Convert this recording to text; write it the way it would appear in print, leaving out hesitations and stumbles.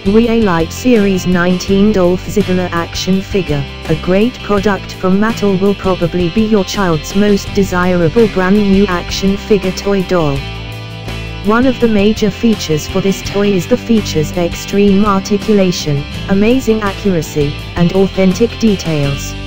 Wwe Elite Series 19 Dolph Ziggler action figure, a great product from Mattel, will probably be your child's most desirable brand new action figure toy doll. One of the major features for this toy is the feature's extreme articulation, amazing accuracy, and authentic details.